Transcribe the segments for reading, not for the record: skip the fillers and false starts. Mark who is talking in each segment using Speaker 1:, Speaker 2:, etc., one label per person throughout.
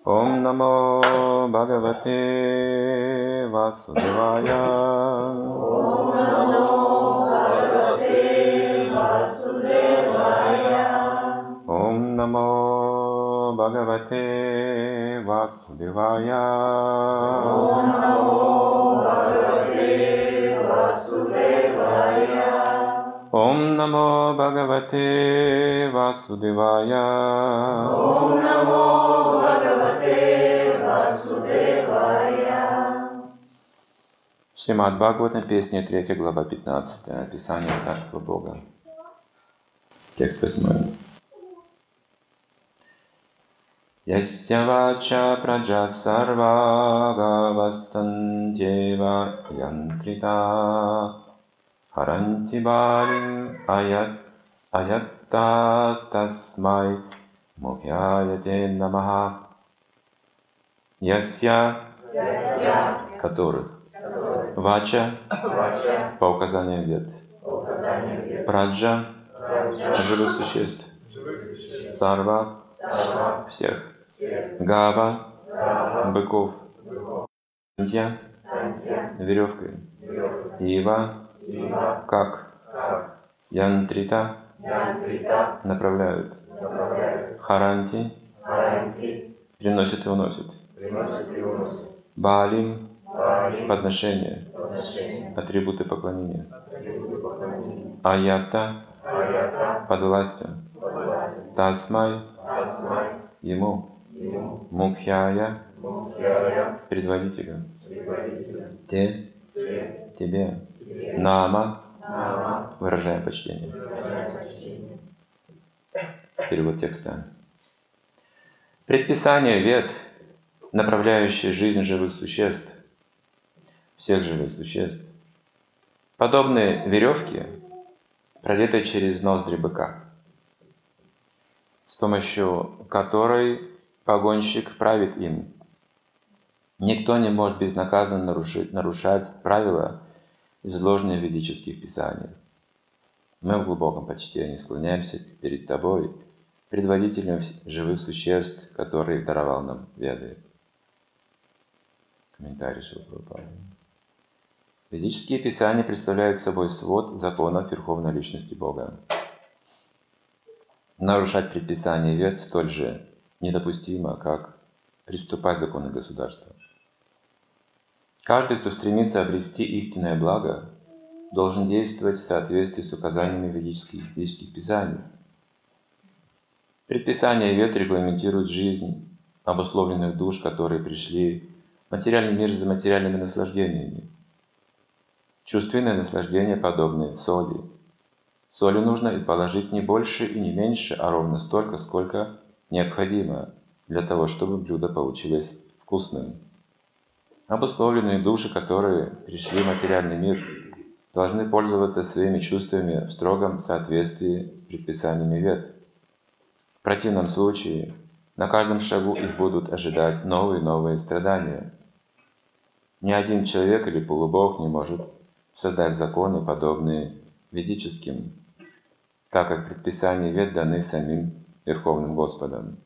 Speaker 1: Ом намо Бхагавате Васудевая.
Speaker 2: Ом намо Бхагавате Васудевая.
Speaker 1: Ом намо Бхагавате Васудевая.
Speaker 2: Ом намо Бхагавате Васудевая.
Speaker 1: Ом намо Бхагавате Васудевая.
Speaker 2: Ом намо Бхагавате Васудевая.
Speaker 1: Шримад Бхагаватам, песня 3, глава 15, описание Царства Бога. Текст 8. Ясья вача праджа сарвага вастантева янтрита харанти балим аяттастасмай мухьяяте намаха. Ясья, которых, вача, по указанию вед, праджа, живых существ, сарва, всех, гава, быков, тантья, веревкой, ива, как, янтрита, направляют, харанти, переносит и уносит, балим, подношение, атрибуты поклонения, аята, под властью, тасмай, ему, мукхяя, предводителю, те, тебе, нама, выражая почтение. Перевод текста. Предписание вед, направляющие жизнь живых существ, всех живых существ, подобны веревке, продетой через ноздри быка, с помощью которой погонщик правит им. Никто не может безнаказанно нарушать правила, изложенные в ведических писаниях. Мы в глубоком почтении склоняемся перед Тобой, предводителем живых существ, который даровал нам Веды. Комментарий Шрила Прабхупады. Ведические писания представляют собой свод законов Верховной Личности Бога. Нарушать предписания вед столь же недопустимо, как приступать к закону государства. Каждый, кто стремится обрести истинное благо, должен действовать в соответствии с указаниями ведических писаний. Предписания вед регламентируют жизнь обусловленных душ, которые пришли в материальный мир за материальными наслаждениями. Чувственные наслаждения подобны соли. Соли нужно положить не больше и не меньше, а ровно столько, сколько необходимо для того, чтобы блюдо получилось вкусным. Обусловленные души, которые пришли в материальный мир, должны пользоваться своими чувствами в строгом соответствии с предписаниями вед. В противном случае на каждом шагу их будут ожидать новые и новые страдания. Ни один человек или полубог не может создать законы, подобные ведическим, так как предписания вед даны самим Верховным Господом.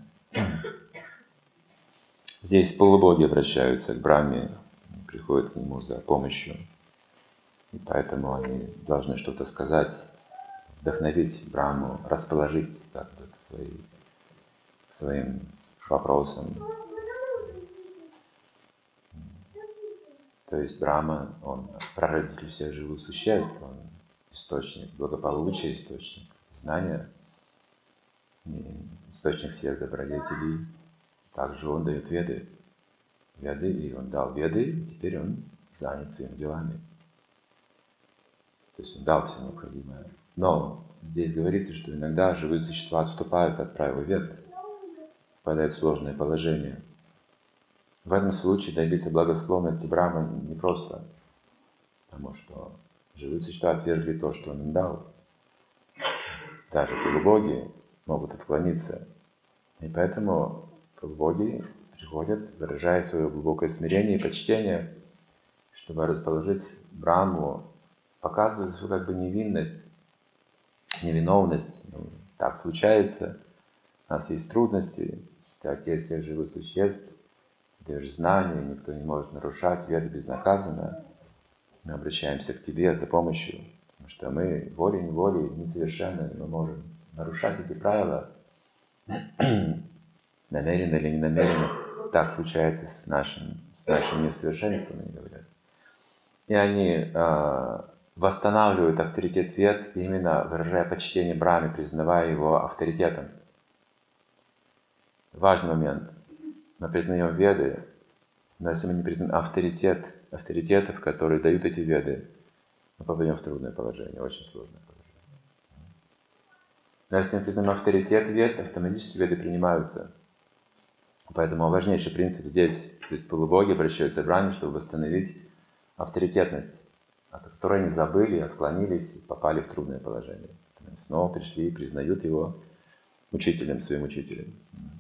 Speaker 1: Здесь полубоги обращаются к Брахме, приходят к нему за помощью, и поэтому они должны что-то сказать, вдохновить Брахму, расположить как-то к своим вопросам. То есть Брахма, он прародитель всех живых существ, он источник благополучия, источник знания, источник всех добродетелей. Также он дает веды, и он дал веды, и теперь он занят своими делами. То есть он дал все необходимое. Но здесь говорится, что иногда живые существа отступают от правил вед, попадают в сложное положение. В этом случае добиться благосклонности Брахмы непросто, потому что живые существа отвергли то, что он им дал. Даже полубоги могут отклониться. И поэтому полубоги приходят, выражая свое глубокое смирение и почтение, чтобы расположить Брахму, показывая свою как бы невинность, невиновность. Так случается, у нас есть трудности, Ты Отец всех живых существ, даешь знания, никто не может нарушать, веды безнаказанно. Мы обращаемся к Тебе за помощью, потому что мы волей-неволей несовершенны, мы можем нарушать эти правила, намеренно или ненамеренно. Так случается с нашим несовершенством, они говорят. И они восстанавливают авторитет Вед, именно выражая почтение Брахме, признавая его авторитетом. Важный момент. Мы признаем Веды, но если мы не признаем авторитетов, которые дают эти Веды, мы попадем в трудное положение, очень сложное положение. Но если мы признаем авторитет Вед, автоматически Веды принимаются. Поэтому важнейший принцип здесь, то есть полубоги обращаются к Брахме, чтобы восстановить авторитетность, от которой они забыли, отклонились и попали в трудное положение. Они снова пришли и признают его учителем, своим учителем.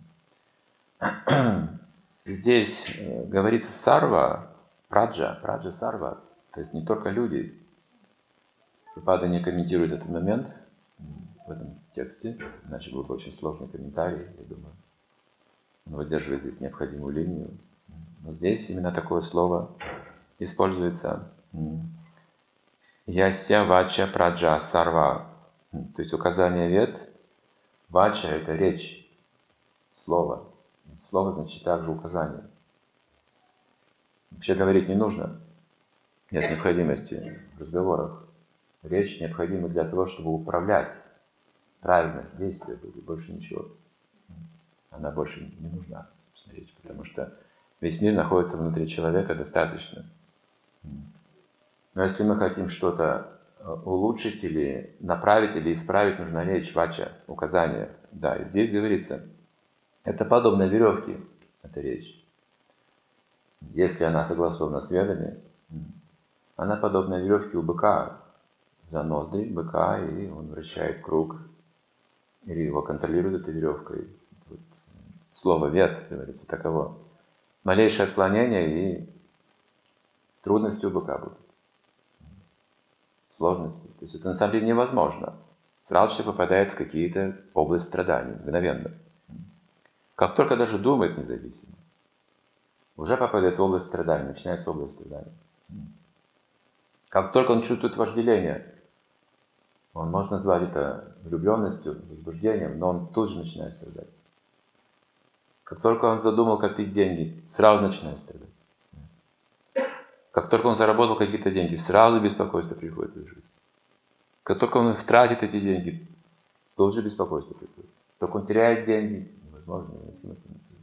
Speaker 1: Здесь говорится сарва, праджа сарва, то есть не только люди. Прабхупада не комментирует этот момент в этом тексте, иначе был бы очень сложный комментарий, я думаю. Он выдерживает здесь необходимую линию. Но здесь именно такое слово используется. Яся вача праджа сарва. То есть указание вед. Вача — это речь, слово. Слово значит также указание. Вообще говорить не нужно. Нет необходимости в разговорах. Речь необходима для того, чтобы управлять правильно действия, больше ничего. Она больше не нужна, речь, потому что весь мир находится внутри человека достаточно. Но если мы хотим что-то улучшить или направить, или исправить, нужна речь, вача, указание. Да, и здесь говорится, это подобно веревке, эта речь. Если она согласована с ведами, она подобна веревке у быка, за ноздри быка, и он вращает круг, или его контролирует этой веревкой. Вот слово вед, говорится, таково. Малейшее отклонение и трудности у быка будут. Сложности. То есть это на самом деле невозможно. Сразу же попадает в какие-то области страданий, мгновенно. Как только даже думает независимо, уже попадает в область страданий, начинается область страданий. Как только он чувствует вожделение, он может назвать это влюбленностью, возбуждением, но он тут же начинает страдать. Как только он задумал копить деньги, сразу начинает страдать. Как только он заработал какие-то деньги, сразу беспокойство приходит в его жизнь. Как только он их тратит, эти деньги, тут же беспокойство приходит. Только он теряет деньги, невозможно, невыносимо.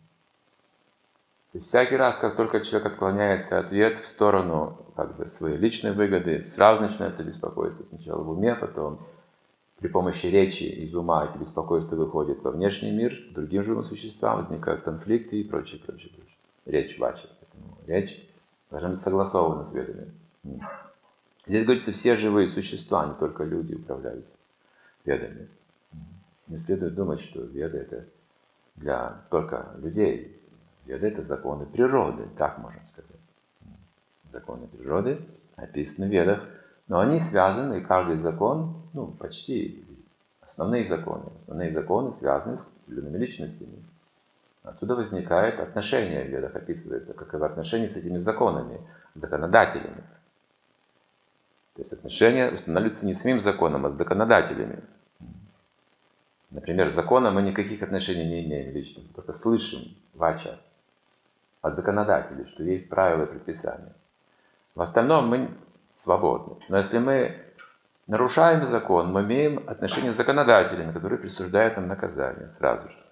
Speaker 1: То есть всякий раз, как только человек отклоняется от вед в сторону своей личной выгоды, сразу начинается беспокойство. Сначала в уме, потом при помощи речи из ума эти беспокойства выходят во внешний мир, к другим живым существам, возникают конфликты и прочее. Речь вача. Речь должна быть согласована с ведами. Здесь говорится, все живые существа, не только люди, управляются ведами. Не следует думать, что веды — это для только людей. Веды — это законы природы, так можно сказать. Законы природы описаны в ведах, но они связаны, и каждый закон, почти основные законы связаны с определенными личностями. Отсюда возникает отношение в ведах, описывается, каковы отношения с этими законами, законодателями. То есть отношения устанавливаются не самим законом, а с законодателями. Например, с законом мы никаких отношений не имеем лично, только слышим вача от законодателей, что есть правила и предписания. В остальном мы свободны. Но если мы нарушаем закон, мы имеем отношения с законодателями, которые присуждают нам наказание сразу же.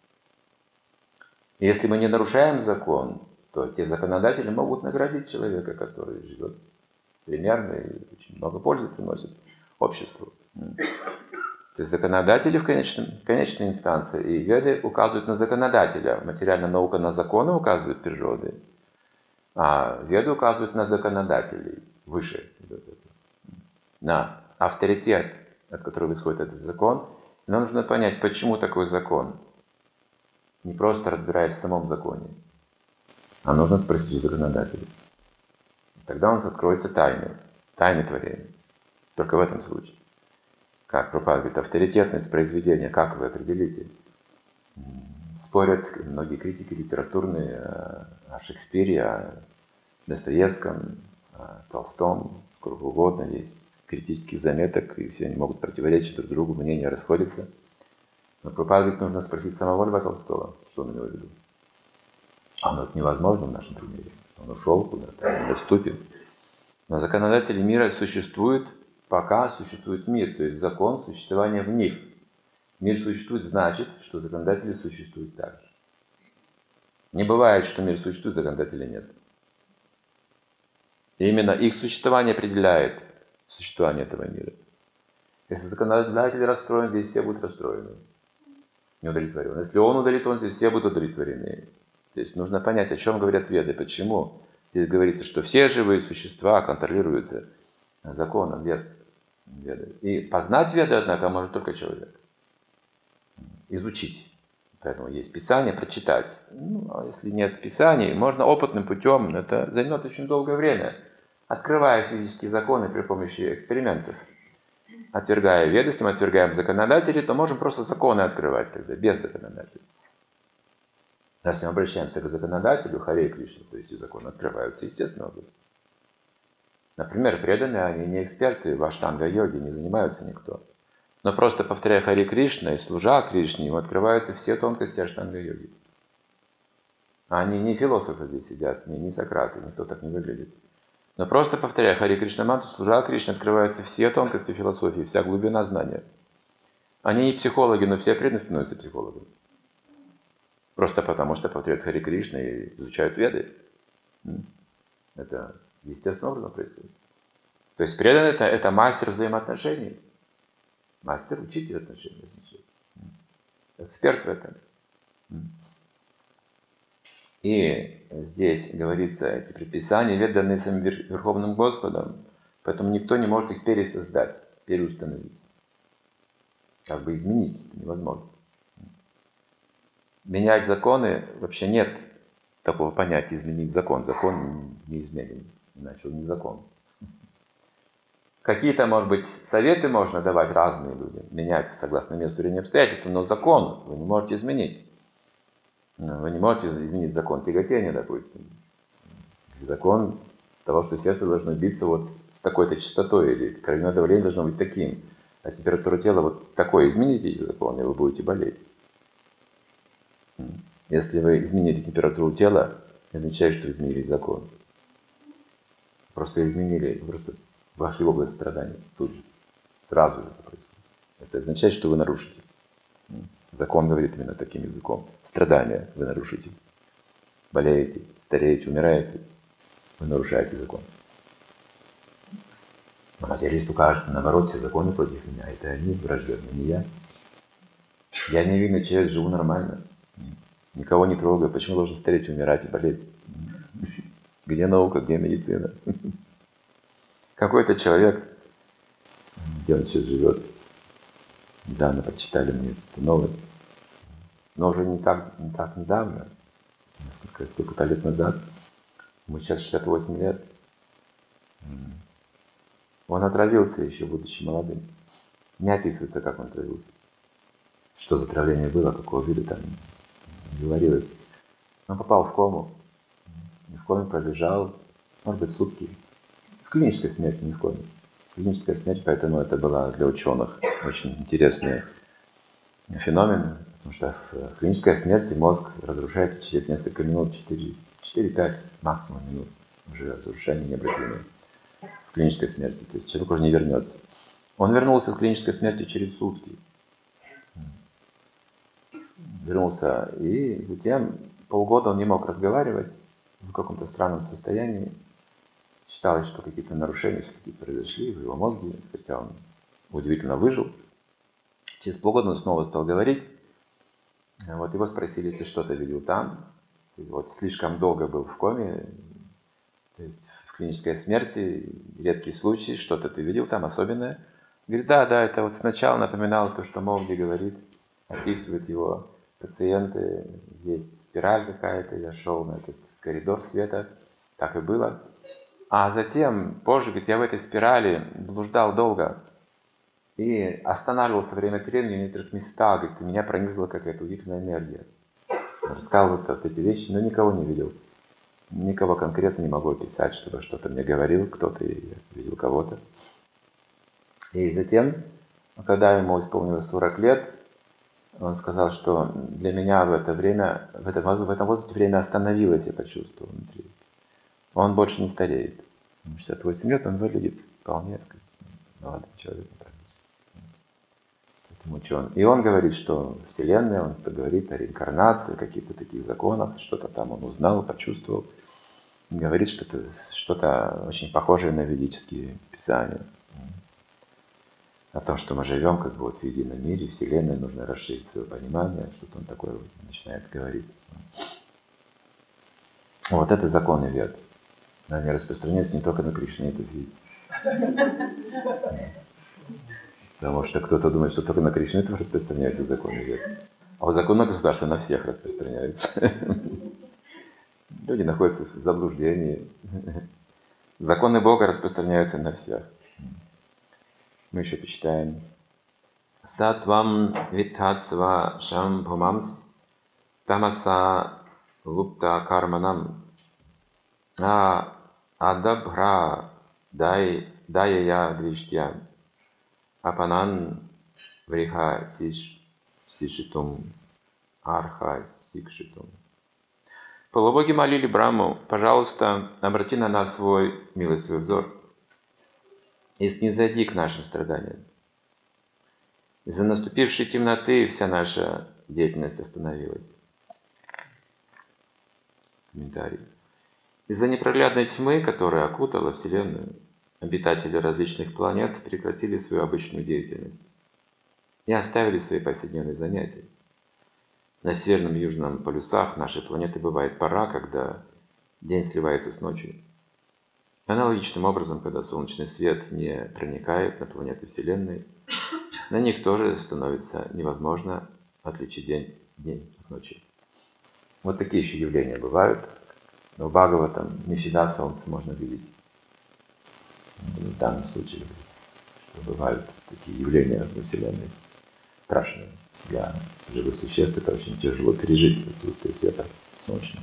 Speaker 1: И если мы не нарушаем закон, то те законодатели могут наградить человека, который живет примерно и очень много пользы приносит обществу. То есть законодатели в конечной инстанции, и веды указывают на законодателя. Материальная наука на законы указывает природы, а веды указывают на законодателей, выше, на авторитет, от которого исходит этот закон. И нам нужно понять, почему такой закон. Не просто разбираясь в самом законе, а нужно спросить у законодателя. Тогда у нас откроются тайны творения. Только в этом случае. Как Прабхупада говорит, авторитетность произведения, как вы определите? Спорят многие критики литературные о Шекспире, о Достоевском, о Толстом, сколько угодно. Есть критических заметок, и все они могут противоречить друг другу, мнения расходятся. Но Прабхупада говорит, нужно спросить самого Льва Толстого, что он имел в виду. Оно это невозможно в нашем примере. Он ушел куда-то, недоступен. Но законодатели мира существуют, пока существует мир, то есть закон существования в них. Мир существует, значит, что законодатели существуют также. Не бывает, что мир существует, законодателей нет. И именно их существование определяет существование этого мира. Если законодатель расстроен, здесь все будут расстроены, неудовлетворены. Если он удовлетворен, здесь все будут удовлетворены. То есть нужно понять, о чем говорят Веды, почему. Здесь говорится, что все живые существа контролируются законом Веды. И познать Веды, однако, может только человек. Изучить. Поэтому есть Писание, прочитать. А если нет Писаний, можно опытным путем, но это займет очень долгое время, открывая физические законы при помощи экспериментов. Отвергая Веды, если мы отвергаем законодателей, то можем просто законы открывать тогда, без законодателей. А если мы обращаемся к законодателю, Харе Кришна, то есть и законы открываются, естественно. Например, преданные, они не эксперты в аштанга-йоге, не занимаются никто. Но просто повторяя Харе Кришна и служа Кришне, им открываются все тонкости аштанга-йоги. Они не философы здесь сидят, не Сократы, никто так не выглядит. Но просто повторяя Харе Кришна мантру, служа Кришне, открываются все тонкости философии, вся глубина знания. Они не психологи, но все преданные становятся психологами. Просто потому, что повторяют Харе Кришна и изучают Веды. Это естественным образом происходит. То есть преданный это мастер взаимоотношений. Мастер, учитель отношений. Эксперт в этом. И здесь говорится, эти предписания, вед даны самим Верховным Господом, поэтому никто не может их пересоздать, переустановить. Как бы изменить, это невозможно. Менять законы, вообще нет такого понятия изменить закон. Закон неизменен, иначе он не закон. Какие-то, может быть, советы можно давать разные людям, менять согласно месту, времени, обстоятельствам, но закон вы не можете изменить. Вы не можете изменить закон тяготения, допустим. Закон того, что сердце должно биться вот с такой-то частотой, или кровяное давление должно быть таким, а температура тела вот такой. Измените эти законы, и вы будете болеть. Если вы изменили температуру тела, это означает, что изменили закон. Просто изменили, просто вошли в область страданий тут же, сразу же это происходит. Это означает, что вы нарушите. Закон говорит именно таким языком. Страдания вы нарушите. Болеете, стареете, умираете. Вы нарушаете закон. Но материалисту кажется, наоборот, все законы против меня. Это они враждебны, не я. Я невинный человек, живу нормально. Никого не трогаю. Почему должен стареть, умирать и болеть? Где наука, где медицина? Какой-то человек, где он сейчас живет, недавно прочитали мне эту новость, но уже не так недавно, сколько-то лет назад, ему сейчас 68 лет, он отравился еще, будучи молодым. Не описывается, как он отравился. Что за отравление было, какого вида там не говорилось. Он попал в кому. В коме пролежал, может быть, сутки. В клинической смерти, не в коме. Клиническая смерть, поэтому это была для ученых очень интересный феномен, потому что в клинической смерти мозг разрушается через несколько минут, 4-5 максимум минут, уже разрушение необратимое в клинической смерти, то есть человек уже не вернется. Он вернулся в клинической смерти через сутки. Вернулся, и затем полгода он не мог разговаривать в каком-то странном состоянии. Считалось, что какие-то нарушения все-таки произошли в его мозге, хотя он удивительно выжил. Через полгода он снова стал говорить. Вот его спросили, ты что-то видел там? Вот слишком долго был в коме, то есть в клинической смерти, редкий случай, что-то ты видел там особенное? Говорит, да, это вот сначала напоминало то, что Мовди говорит, описывает его пациенты, есть спираль какая-то, я шел на этот коридор света, так и было. А затем, позже, говорит, я в этой спирали блуждал долго и останавливался время от времени в некоторых местах, говорит, и меня пронизывала какая-то удивительная энергия. Рассказал вот эти вещи, но никого не видел. Никого конкретно не могу описать, чтобы что-то мне говорил кто-то, и я видел кого-то. И затем, когда ему исполнилось 40 лет, он сказал, что для меня в это время, в этом возрасте время остановилось, я почувствовал внутри. Он больше не стареет. Ему 68 лет, он выглядит вполне молодым человеком. Поэтому ученый. И он говорит, что Вселенная, он говорит о реинкарнации, каких-то таких законах, что-то там он узнал, почувствовал. Он говорит, что это что-то очень похожее на ведические писания. О том, что мы живем как бы вот в едином мире, Вселенной, нужно расширить свое понимание, что-то он такое вот начинает говорить. Вот это законы Вед. Они распространяются не только на кришнаитов, видите. Потому что кто-то думает, что только на кришнаитов распространяются законы Вед. А вот законы государства на всех распространяются. Люди находятся в заблуждении. Законы Бога распространяются на всех. Мы еще почитаем. Сатвам витхатсва шамбхумамс тамаса лупта карманам адабхра даяя двиштья апанан вриха сишитум арха сикшитум. Полубоги молили Браму: пожалуйста, обрати на нас свой милостивый взор и снизойди к нашим страданиям. Из-за наступившей темноты вся наша деятельность остановилась. Комментарий. Из-за непроглядной тьмы, которая окутала Вселенную, обитатели различных планет прекратили свою обычную деятельность и оставили свои повседневные занятия. На северном и южном полюсах нашей планеты бывает пора, когда день сливается с ночью. Аналогичным образом, когда солнечный свет не проникает на планеты Вселенной, на них тоже становится невозможно отличить день от ночи. Вот такие еще явления бывают. Но в Бхагаватам не всегда солнце можно видеть. В данном случае, что бывают такие явления во Вселенной страшные. Для живых существ это очень тяжело пережить отсутствие света солнечного.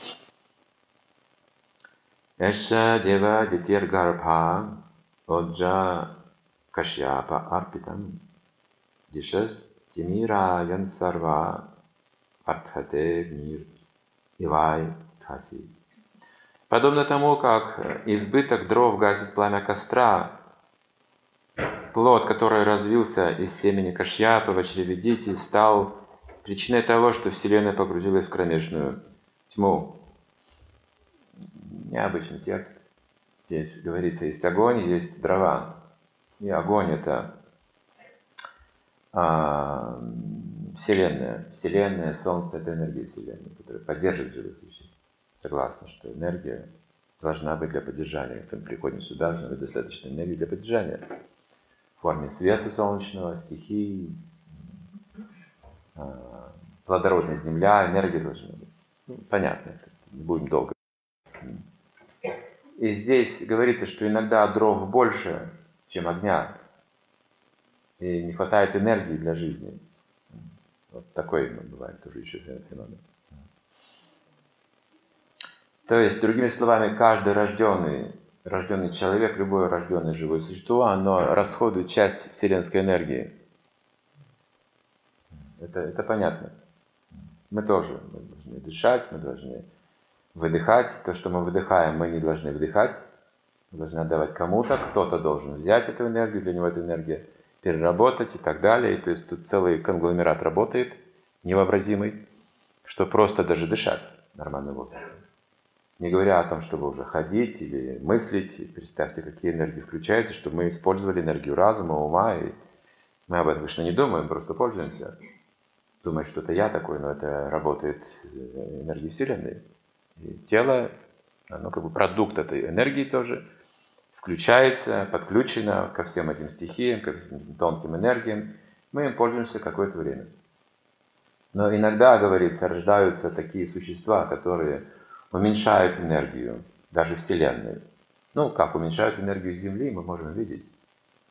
Speaker 1: Эша дева дитир гарбха оджа кашьяпа арпитам дишас тимира янсарва артхате мир ивай тхаси. Подобно тому, как избыток дров гасит пламя костра, плод, который развился из семени Кашьяпы в чреве Дити, стал причиной того, что Вселенная погрузилась в кромешную тьму. Необычный текст. Здесь говорится, есть огонь, есть дрова. И огонь — это Вселенная. Вселенная, Солнце — это энергия Вселенной, которая поддерживает живых существ. Согласна, что энергия должна быть для поддержания. Если мы приходим сюда, должна быть достаточно энергии для поддержания. В форме света солнечного, стихий, плодородная земля, энергия должна быть. Понятно, не будем долго. И здесь говорится, что иногда дров больше, чем огня, и не хватает энергии для жизни. Вот такой бывает тоже еще феномен. То есть, другими словами, каждый рожденный человек, любое рожденное живое существо, оно расходует часть вселенской энергии. Это понятно. Мы тоже должны дышать, мы должны выдыхать. То, что мы выдыхаем, мы не должны вдыхать. Мы должны отдавать кому-то, кто-то должен взять эту энергию, для него эта энергия переработать и так далее. И то есть тут целый конгломерат работает, невообразимый, что просто даже дышать нормальным воздухом. Не говоря о том, чтобы уже ходить или мыслить, и представьте, какие энергии включаются, чтобы мы использовали энергию разума, ума, и мы об этом, конечно, не думаем, просто пользуемся. Думаем, что это я такой, но это работает энергия Вселенной. И тело, оно как бы продукт этой энергии тоже, включается, подключено ко всем этим стихиям, ко всем тонким энергиям. Мы им пользуемся какое-то время. Но иногда, говорится, рождаются такие существа, которые уменьшают энергию, даже Вселенной. Ну, как уменьшают энергию Земли, мы можем видеть,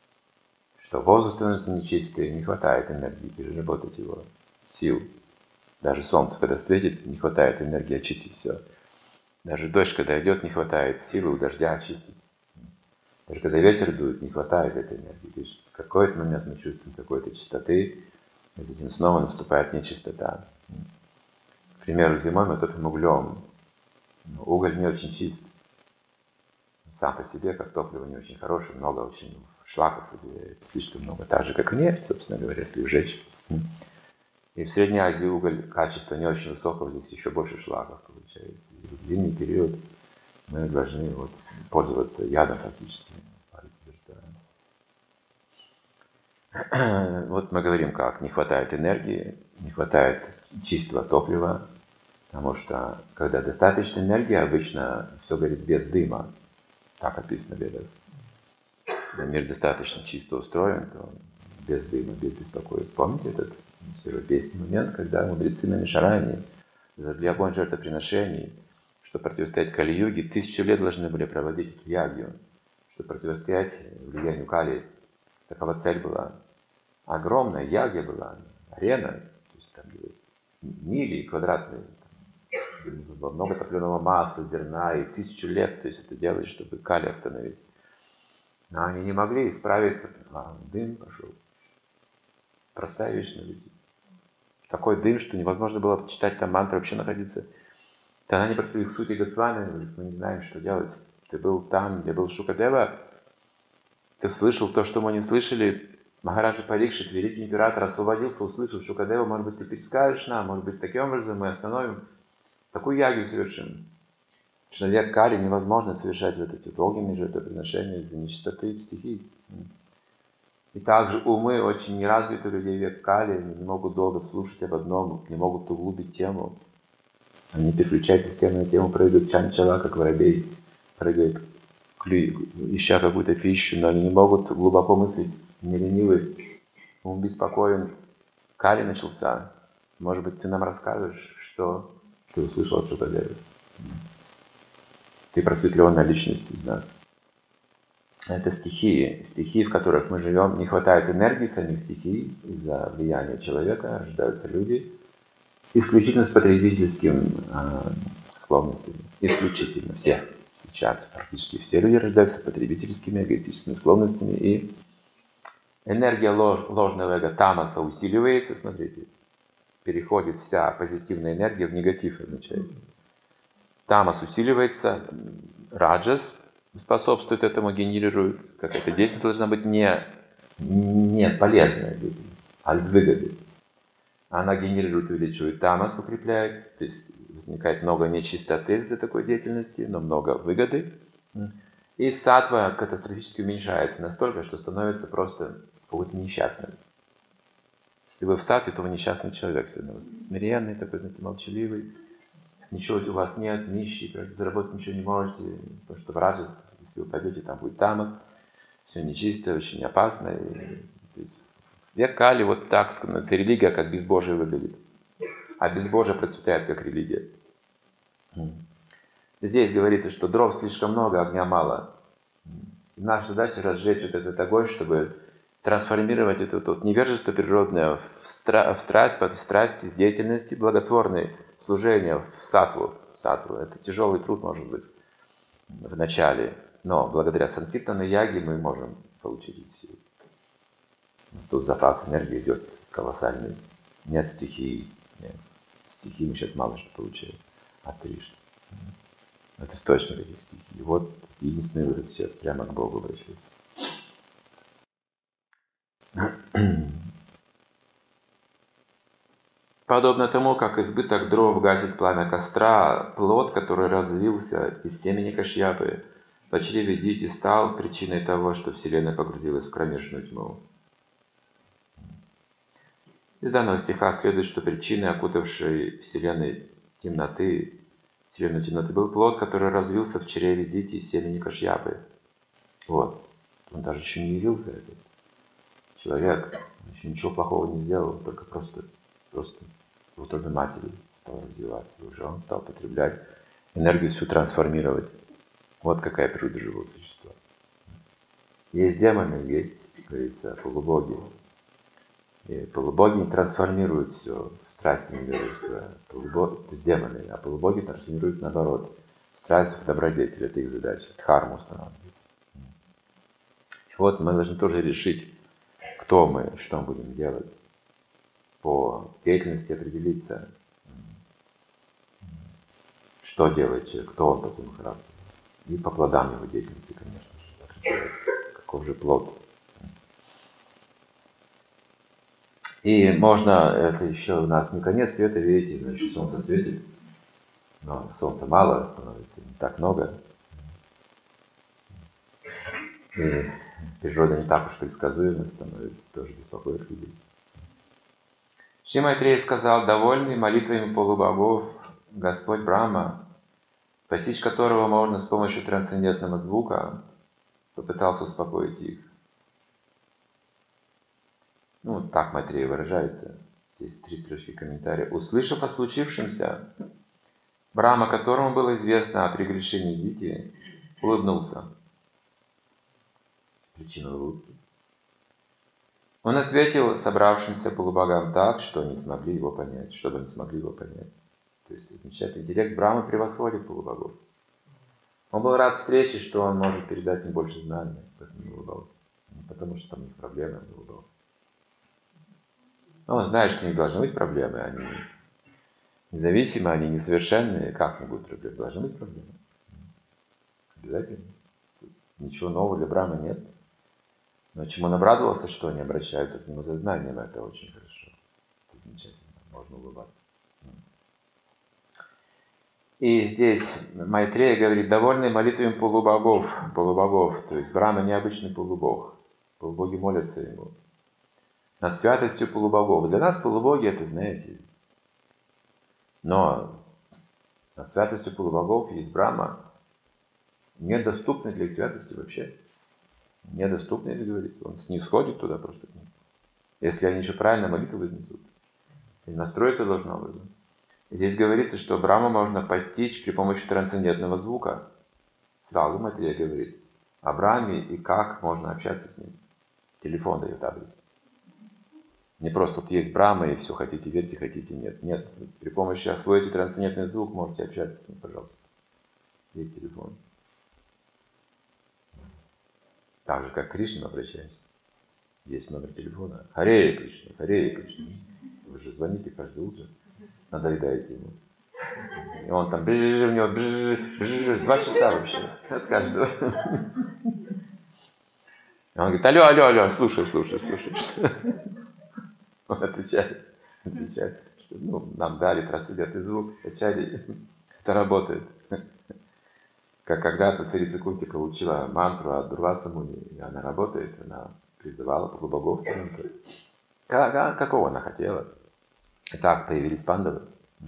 Speaker 1: что воздух становится нечистый, не хватает энергии переработать его, сил. Даже солнце, когда светит, не хватает энергии очистить все. Даже дождь, когда идет, не хватает силы у дождя очистить. Даже когда ветер дует, не хватает этой энергии. То есть в какой-то момент мы чувствуем какой-то чистоты, и затем снова наступает нечистота. К примеру, зимой мы топим углем. Уголь не очень чист. Сам по себе, как топливо, не очень хороший, много очень шлаков, слишком много. Так же, как и нефть, собственно говоря, если сжечь. И в Средней Азии уголь качество не очень высокого, здесь еще больше шлаков получается. И в зимний период мы должны пользоваться ядом фактически. Вот мы говорим, как не хватает энергии, не хватает чистого топлива, потому что когда достаточно энергии, обычно все горит без дыма. Так описано в Ведах. Когда мир достаточно чисто устроен, то без дыма, без беспокойства. Помните этот европейский момент, когда мудрецы на Мишаране зажгли огонь жертвоприношений, чтобы противостоять Кали-юге, 1000 лет должны были проводить эту ягью, чтобы противостоять влиянию Кали. Такова цель была. Огромная ягья была, арена, то есть там мили квадратные, было много топленого масла, зерна, и 1000 лет, то есть это делали, чтобы Кали остановить. Но они не могли справиться, дым пошел. Простая вещь на люди. Такой дым, что невозможно было читать там мантры, вообще находиться. Тогда они пришли к сути Госвами, говорят, мы не знаем, что делать. Ты был там, где был Шукадева, ты слышал то, что мы не слышали. Махараджа Парикшит, великий император, освободился, услышал Шукадева, может быть, ты перескажешь нам, может быть, таким образом мы остановим. Такую ягью совершим. Человек Кали невозможно совершать вот эти огненные жертвоприношения из-за нечистоты стихий. И также умы очень неразвитые людей век Кали, они не могут долго слушать об одном, не могут углубить тему. Они переключаются с темы на тему, прыгают чанчала, как воробей, прыгает, ища какую-то пищу, но они не могут глубоко мыслить, не ленивый, ум беспокоен. Кали начался. Может быть, ты нам расскажешь, что ты услышал от Шукадевы. Ты просветленная личность из нас. Это стихии, в которых мы живем. Не хватает энергии самих стихий из-за влияния человека, рождаются люди исключительно с потребительскими склонностями. Исключительно. Все. Сейчас практически все люди рождаются с потребительскими, эгоистическими склонностями. И энергия ложного эго тамаса усиливается, смотрите. Переходит вся позитивная энергия в негатив, означает. Тамас усиливается, раджас способствует этому, генерирует. Какая-то деятельность должна быть не полезная деятельность, а из выгоды. Она генерирует, увеличивает тамас, укрепляет, то есть возникает много нечистоты из-за такой деятельности, но много выгоды. И саттва катастрофически уменьшается настолько, что становится просто какой-то несчастным. Если вы в саттве, то вы несчастный человек, смиренный, такой, знаете, молчаливый. Ничего у вас нет, нищий, заработать ничего не можете, потому что в раджас, если вы пойдете, там будет тамас, все нечисто, очень опасно. То есть век Кали вот так становится религия, как безбожие выглядит. А безбожие процветает, как религия. Здесь говорится, что дров слишком много, огня мало. И наша задача разжечь вот этот огонь, чтобы трансформировать это вот невежество природное в страсть, под страсть из деятельности благотворной, служения в саттву. Это тяжелый труд, может быть, в начале. Но благодаря санкиртана яге мы можем получить эти силы. Тут запас энергии идет колоссальный. Нет стихий. Нет. Стихии мы сейчас мало что получаем. От Кришны. Это источник этих стихий. Вот единственный выход сейчас прямо к Богу обращается. Подобно тому, как избыток дров гасит пламя костра, плод, который развился из семени Кашьяпы, в чреве Дити стал причиной того, что Вселенная погрузилась в кромешную тьму. Из данного стиха следует, что причиной, окутавшей Вселенную темноты, был плод, который развился в чреве Дити из семени Кашьяпы. Вот. Он даже еще не явился, этот человек, он еще ничего плохого не сделал, только просто в утробе матери стал развиваться. Уже он стал потреблять энергию, всю трансформировать. Вот какая природа живого существа. Есть демоны, есть, как говорится, полубоги. И полубоги трансформируют все в Страсти невежества, демоны, а полубоги трансформируют наоборот. Страсть в добродетель, это их задача, дхарму устанавливать. И вот мы должны тоже решить, кто мы, что мы будем делать. По деятельности определиться, что делает человек, кто он по своему характеру. И по плодам его деятельности, конечно же, определяется, каков же плод. И можно, это еще у нас не конец света, видите, значит, солнце светит, но солнца мало становится, не так много. И природа не так уж предсказуема становится, тоже беспокоит людей. Шри Майтрея сказал: довольный молитвами полубогов Господь Брахма, постичь которого можно с помощью трансцендентного звука, попытался успокоить их. Ну, так Майтрея выражается. Здесь 3 строчки комментария. Услышав о случившемся, Брахма, которому было известно о прегрешении Дити, улыбнулся. Причина улыбки. Он ответил собравшимся полубогам так, что не смогли его понять, чтобы не смогли его понять. То есть замечательный интеллект Брахмы превосходит полубогов. Он был рад встрече, что он может передать им больше знаний, поэтому не улыбался. Не потому что там у них проблемы, он улыбался. Но он знает, что у них должны быть проблемы, они независимы, они несовершенные. Как не будут проблемы? Должны быть проблемы. Обязательно. Ничего нового для Брахмы нет. Но чему он обрадовался, что они обращаются к нему за знанием, это очень хорошо. Это замечательно. Можно улыбаться. И здесь Майтрея говорит: довольный молитвами полубогов, то есть Брахма необычный полубог. Полубоги молятся ему. Над святостью полубогов. Для нас полубоги это, знаете. Но над святостью полубогов есть Брахма, недоступный для их святости вообще. Недоступный, если говорится. Он снисходит туда просто к ним. Если они еще правильно молитву вознесут. И настроиться должно образом. Здесь говорится, что Брахму можно постичь при помощи трансцендентного звука. Сразу Майтрея говорит о Брахме и как можно общаться с ним. Телефон дает адрес. Не просто тут есть Брахма и все, хотите верьте, хотите нет. Нет, при помощи освоите трансцендентный звук, можете общаться с ним, пожалуйста. Есть телефон. Так же, как к Кришне обращаемся. Есть номер телефона. Харе Кришна, Харе Кришна. Вы же звоните каждое утро. Надоедаете ему. И он там, у него 2 часа вообще от каждого. И он говорит: алло, слушай. Он отвечает, что нам дали трансцендентный звук, качали, это работает. Как когда-то царица Кунти получила мантру от Дурваса Муни, и она работает, она призывала полубогов. Какого она хотела? Итак, появились пандавы.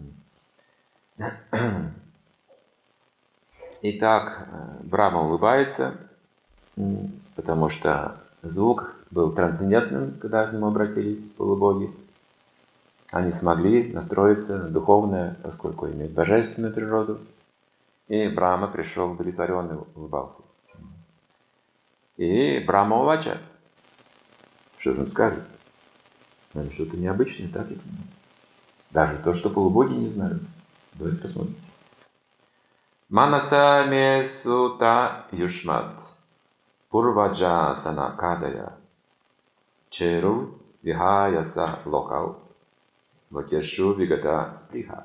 Speaker 1: Итак, Брахма улыбается, потому что звук был трансцендентным, когда к нему обратились полубоги. Они смогли настроиться на духовное, поскольку имеют божественную природу. И Брахма пришел удовлетворенный, улыбался. И Брахма Увача. Что же он скажет? Наверное, что-то необычное, так это? Даже то, что полубоги не знают. Давайте посмотрим. Манаса ме сута юшмат пурваджа сана кадая черу вихаяса локал вакешу вигата сприха.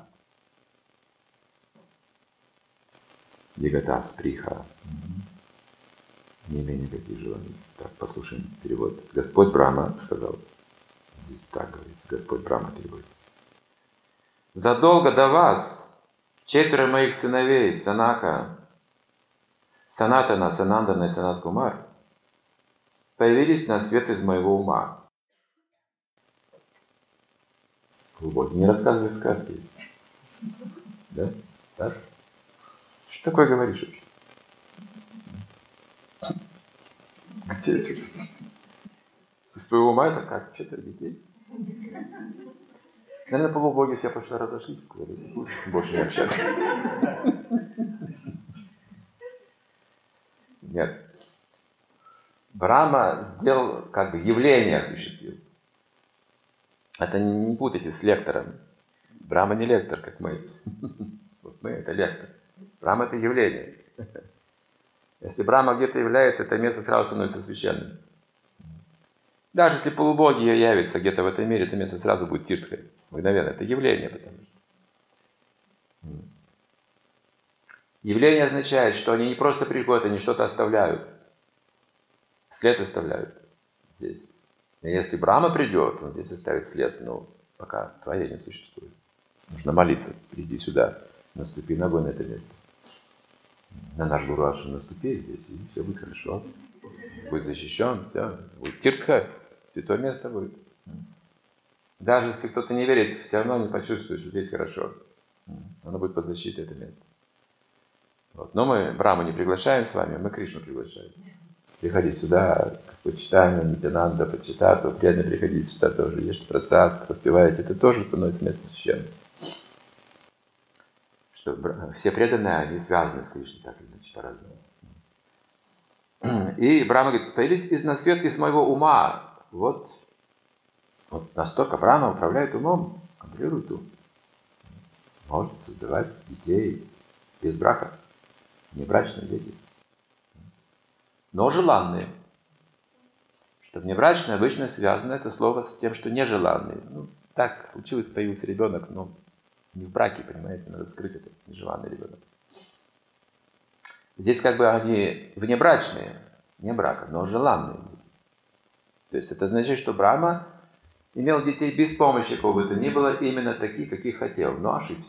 Speaker 1: Вигата сприха. Не имея никаких желаний. Так, послушаем перевод. Господь Брахма сказал. Здесь так говорится. Господь Брахма переводит. Задолго до вас 4 моих сыновей, Санака, Санатана, Санандана и Санат Кумар, появились на свет из моего ума. Глубокий, не рассказывай сказки. Да? Так? Что такое говоришь вообще? Где это? Из твоего ума это как? 4 детей? Наверное, полубоги все пошли разошлись, сказали: больше не общаться. Нет. Брахма сделал, как бы явление осуществил. Это не путайте с лектором. Брахма не лектор, как мы. Вот мы — это лектор. Брахма — это явление. Если Брахма где-то является, это место сразу становится священным. Даже если полубоги явятся где-то в этом мире, это место сразу будет тиртхой. Мгновенно. Это явление, потому что. Явление означает, что они не просто приходят, они что-то оставляют. След оставляют здесь. И если Брахма придет, он здесь оставит след, но пока твоя не существует. Нужно молиться, приди сюда, наступи ногой на это место. На наш Гуру Ашрам наступи здесь, и все будет хорошо. Будет защищен, все. Будет тиртха, святое место будет. Даже если кто-то не верит, все равно не почувствует, что здесь хорошо. Оно будет под защитой, это место. Вот. Но мы Брахму не приглашаем с вами, мы Кришну приглашаем. Приходите сюда, Господь Чайтанья, Нитянанда, Пачитату, приятно приходить сюда тоже. Ешьте прасад, воспевайте, это тоже становится место священным. Что все преданные, они связаны с Кришной, так или иначе, по-разному. И Брахма говорит, появились на свет из моего ума. Вот настолько Брахма управляет умом, контролирует ум. Может создавать детей без брака, небрачные дети. Но желанные. Что внебрачное обычно связано это слово с тем, что нежеланные. Ну, так случилось, появился ребенок, но не в браке, понимаете, надо скрыть это, нежеланный ребенок. Здесь как бы они внебрачные, не брака, но желанные. То есть это означает, что Брахма имел детей без помощи кого бы то ни было, именно такие, каких хотел, но ошибся.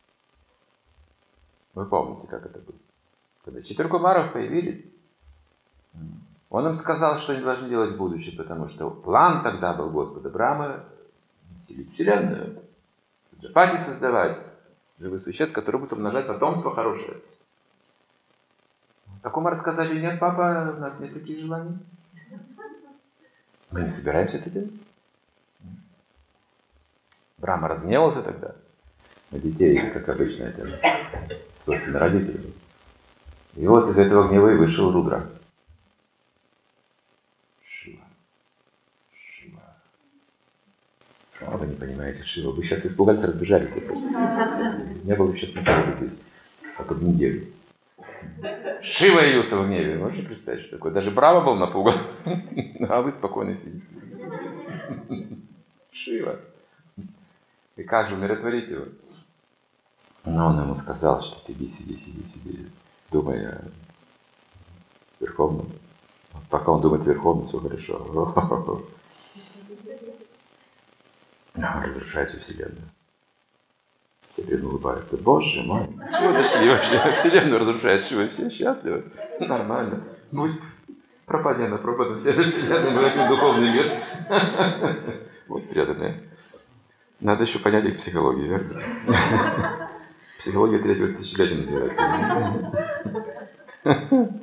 Speaker 1: Вы помните, как это было? Когда 4 кумаров появились, он им сказал, что они должны делать в будущем, потому что план тогда был Господа Брахмы населить Вселенную, джапати создавать, живых существ, которые будут умножать потомство хорошее. А кумары сказали, нет, папа, у нас нет таких желаний. Мы не собираемся это делать. Брахма разгневался тогда на детей, как обычно это, собственно, родители. И вот из этого гнева и вышел Рудра. Шива. А вы не понимаете, Шива. Вы сейчас испугались, разбежались. Не было сейчас ничего здесь. Потом неделю. Шива явился в гневе. Можете представить, что такое? Даже Брахма был напуган. А вы спокойно сидите. Шива. И как же умиротворить его? Но он ему сказал, что сиди, думай о Верховном. Пока он думает о Верховном, все хорошо. Разрушает всю Вселенную. Все преданно улыбаются. Боже мой, чего дошли вообще? Вселенную разрушает, чего все счастливы? Нормально. Будь пропадена, вся Вселенная, мы хотим духовный мир. Вот преданные. Надо еще понять их психологию, верно? Психология 3-го тысячелетия называется.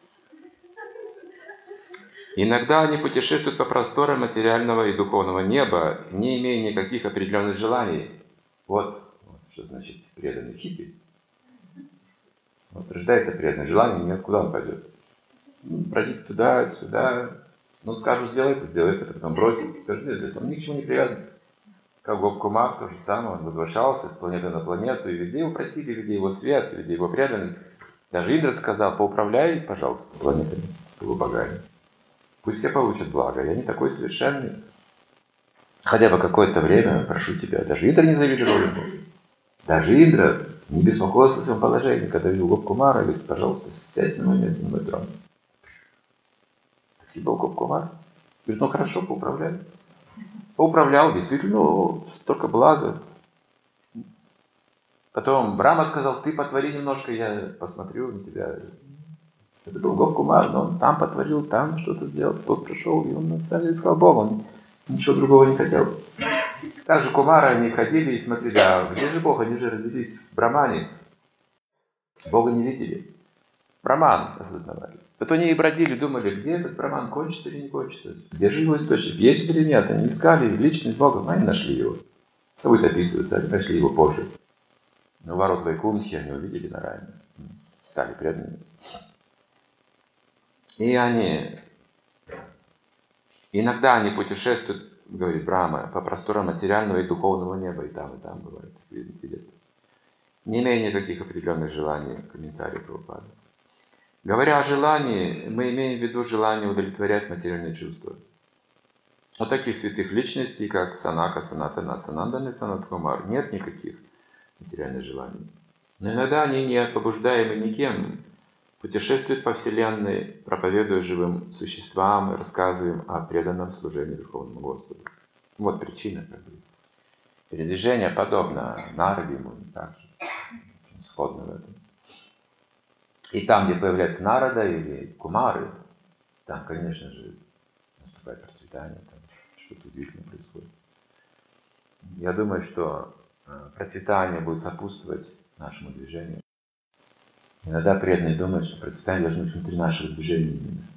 Speaker 1: Иногда они путешествуют по просторам материального и духовного неба, не имея никаких определенных желаний. Вот что значит преданный хиппи. Вот рождается преданное желание, нет, куда он пойдет? Пройдет туда, сюда. Ну, скажут, сделай это, потом бросит. Скажут, сделай, он ни к чему не привязан. Как Гопкумар, то же самое, он возвращался с планеты на планету, и везде его просили, везде его свет, везде его преданность. Даже Индра сказал, поуправляй, пожалуйста, планетами, полубогами. Пусть все получат благо, я не такой совершенный. Хотя бы какое-то время, прошу тебя, даже Индра не завели роль. Даже Индра не беспокоился о своем положении, когда видел Гопкумара, говорит, пожалуйста, сядь на мое место, на мой трон. Такие был Гопкумар. Говорит, ну хорошо, поуправляй. Поуправлял, действительно, столько блага. Потом Брахма сказал, ты потвори немножко, я посмотрю на тебя. Это был Гопкумар, но он там потворил, там что-то сделал, тот пришел, и он искал Бога, он ничего другого не хотел. Также кумары, они ходили и смотрели, а где же Бог, они же родились в Брамане. Бога не видели. Браман осознавали. Вот они и бродили, думали, где этот Браман, кончится или не кончится, где же его источник, есть или нет. Они искали личность Бога, они нашли его. Это будет описываться, они нашли его позже. Но ворот Вайкунтхи они увидели на районе, стали преданными. И иногда они путешествуют говорит Брахма, по просторам материального и духовного неба, и там бывает, видят. Не имея никаких определенных желаний, комментарий Прабхупады. Говоря о желании, мы имеем в виду желание удовлетворять материальные чувства. У таких святых личностей, как Санака, Санатана, Санандана и Санатхумар, нет никаких материальных желаний. Но иногда они, не побуждаемы никем, путешествуют по Вселенной, проповедуя живым существам и рассказывая им о преданном служении Верховному Господу. Вот причина, как бы. Передвижение подобно Нараде, также сходно в этом. И там, где появляется Нарада или Кумары, там, конечно же, наступает процветание, там что-то удивительное происходит. Я думаю, что процветание будет сопутствовать нашему движению. Иногда преданные думают, что процветание должно быть внутри нашего движения.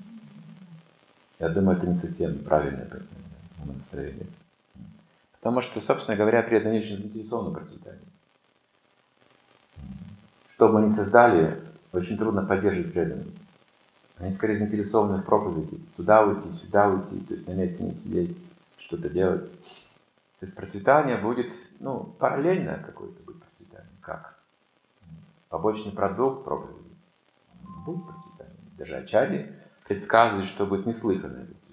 Speaker 1: Я думаю, это не совсем правильное настроение. Потому что, собственно говоря, преданные очень заинтересованы в процветании. Что бы они создали, очень трудно поддерживать преданных. Они скорее заинтересованы в проповеди. Туда уйти, сюда уйти, то есть на месте не сидеть, что-то делать. То есть процветание будет, параллельно какое-то будет процветание. Как? Побочный продукт проповеди. Будет процветание. Даже Ачарьи предсказывают, что будет неслыханное процветание.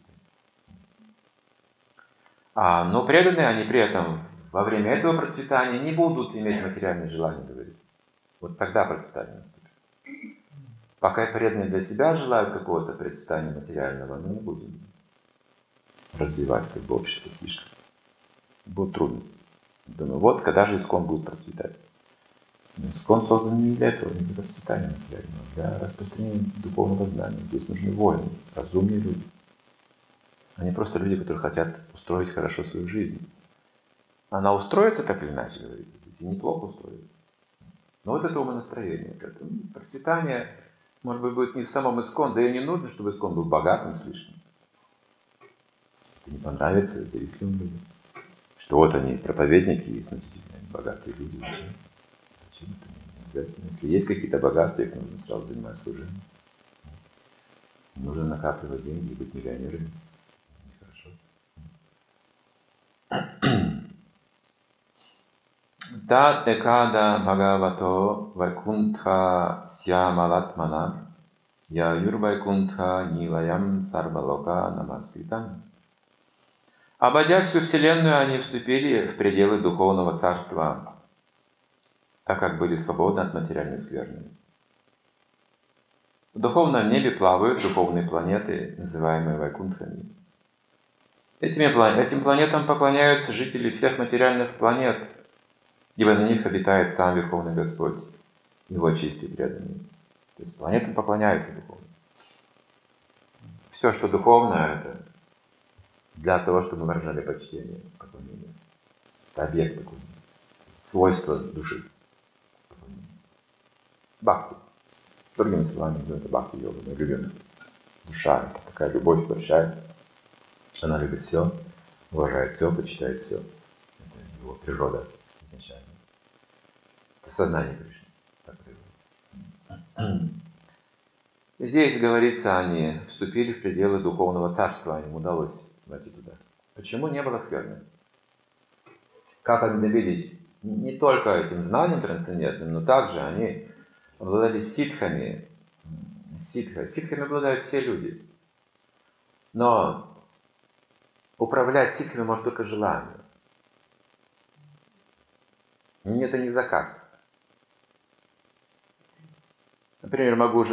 Speaker 1: Но преданные, они при этом во время этого процветания не будут иметь материальные желания, говорит. Вот тогда процветание наступит. Пока преданные для себя желают какого-то процветания материального, мы не будем развивать общество слишком. Будут трудности. Думаю, вот когда же ИСККОН будет процветать. ИСККОН создан не для этого, не для процветания материального, а для распространения духовного знания. Здесь нужны воины, разумные люди. Они просто люди, которые хотят устроить хорошо свою жизнь. Она устроится так или иначе, говорит, и неплохо устроится. Но вот это умонастроение. Поэтому процветание, может быть, будет не в самом ИСККОН, да и не нужно, чтобы ИСККОН был богатым слишком. Это не понравится завистливым людям. Что вот они, проповедники, и значительно богатые люди. Зачем это не обязательно? Если есть какие-то богатства, их нужно сразу занимать служением. Не нужно накапливать деньги и быть миллионерами. Нехорошо. Та текада бхагавато вайкунтха сьямалатмана я юрвайкунтха нилаям сарвалока намаскритам. Обойдя всю Вселенную, они вступили в пределы Духовного Царства, так как были свободны от материальной скверны. В духовном небе плавают духовные планеты, называемые Вайкунтхами. Этим планетам поклоняются жители всех материальных планет, ибо на них обитает сам Верховный Господь, Его чистый преданный. То есть планетам поклоняются духовно. Все, что духовно, это для того, чтобы мы выражали почтение, поклонение. Это объект поклонения. Свойство души. Бхакти. Другими словами, это бхакти-йога, мы любим. Душа — это такая любовь большая. Она любит все, уважает все, почитает все. Это его природа изначально. Это сознание Кришны. Так проявляется. Здесь говорится, они вступили в пределы Духовного Царства, им удалось войти туда. Почему не было скверны? Как они добились не только этим знанием трансцендентным, но также они обладали ситхами. Ситхами обладают все люди. Но управлять ситхами может только желание. Это не заказ. Например, могу